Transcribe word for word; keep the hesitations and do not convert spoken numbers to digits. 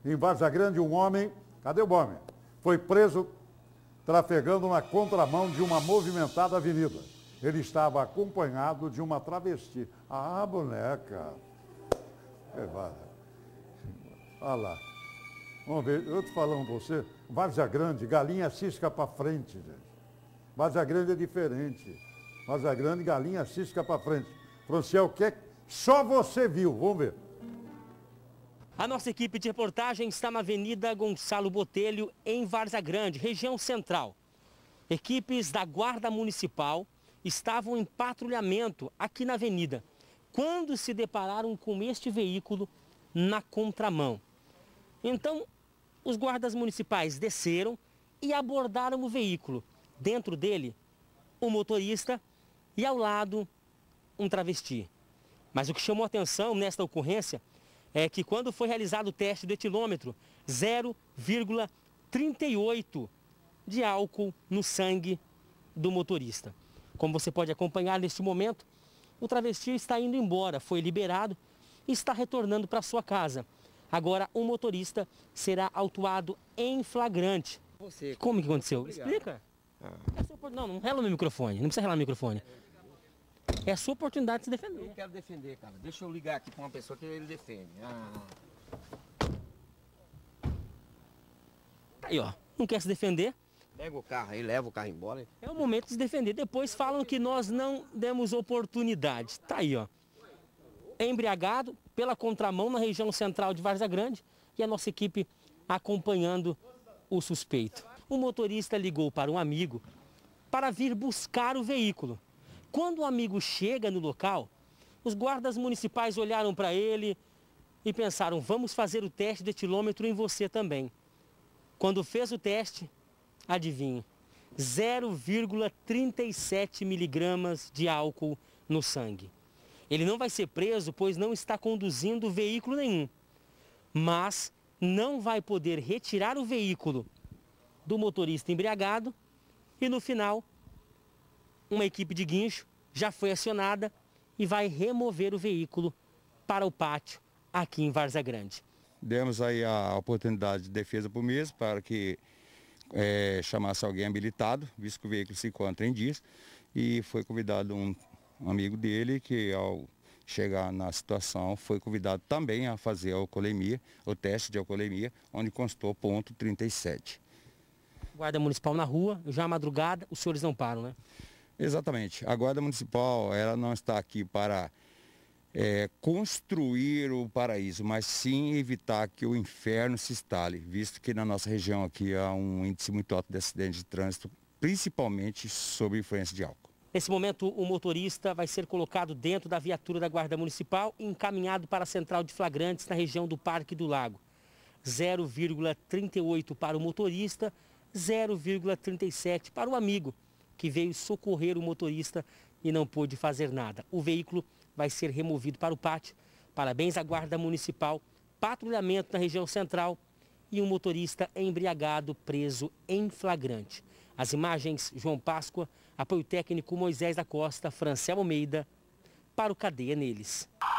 Em Várzea Grande, um homem, cadê o homem? Foi preso trafegando na contramão de uma movimentada avenida. Ele estava acompanhado de uma travesti. Ah, boneca. É, vai. Olha lá. Vamos ver, eu tô falando com você, Várzea Grande, galinha cisca para frente, gente. Várzea Grande é diferente. Várzea Grande, galinha cisca para frente. Franciel, o que é? Só você viu, vamos ver. A nossa equipe de reportagem está na Avenida Gonçalo Botelho, em Várzea Grande, região central. Equipes da Guarda Municipal estavam em patrulhamento aqui na avenida, quando se depararam com este veículo na contramão. Então, os guardas municipais desceram e abordaram o veículo. Dentro dele, o motorista e ao lado, um travesti. Mas o que chamou atenção nesta ocorrência é que quando foi realizado o teste do etilômetro, zero vírgula trinta e oito de álcool no sangue do motorista. Como você pode acompanhar neste momento, o travesti está indo embora, foi liberado e está retornando para sua casa. Agora, o motorista será autuado em flagrante. Você, como que aconteceu? Obrigado. Explica. Ah. É sua... Não, não rela no microfone, não precisa relar no microfone. É a sua oportunidade de se defender. Eu não quero defender, cara. Deixa eu ligar aqui para uma pessoa que ele defende. Ah. Aí, ó, não quer se defender? Pega o carro aí, leva o carro embora. É o momento de se defender. Depois falam que nós não demos oportunidade. Tá aí, ó. Embriagado pela contramão na região central de Várzea Grande e a nossa equipe acompanhando o suspeito. O motorista ligou para um amigo para vir buscar o veículo. Quando o amigo chega no local, os guardas municipais olharam para ele e pensaram, vamos fazer o teste de etilômetro em você também. Quando fez o teste, adivinhe, zero vírgula trinta e sete miligramas de álcool no sangue. Ele não vai ser preso, pois não está conduzindo veículo nenhum, mas não vai poder retirar o veículo do motorista embriagado e no final, uma equipe de guincho já foi acionada e vai remover o veículo para o pátio aqui em Várzea Grande. Demos aí a oportunidade de defesa para o mesmo, para que é, chamasse alguém habilitado, visto que o veículo se encontra em dias, e foi convidado um, um amigo dele que ao chegar na situação foi convidado também a fazer a alcoolemia, o teste de alcoolemia, onde constou ponto trinta e sete. Guarda Municipal na rua, já à madrugada, os senhores não param, né? Exatamente. A Guarda Municipal, ela não está aqui para é, construir o paraíso, mas sim evitar que o inferno se instale, visto que na nossa região aqui há um índice muito alto de acidentes de trânsito, principalmente sob influência de álcool. Nesse momento, o motorista vai ser colocado dentro da viatura da Guarda Municipal e encaminhado para a central de flagrantes na região do Parque do Lago. zero vírgula trinta e oito para o motorista, zero vírgula trinta e sete para o amigo, que veio socorrer o motorista e não pôde fazer nada. O veículo vai ser removido para o pátio. Parabéns à Guarda Municipal, patrulhamento na região central e um motorista embriagado preso em flagrante. As imagens, João Páscoa, apoio técnico Moisés da Costa, Franciel Almeida, para o Cadeia Neles.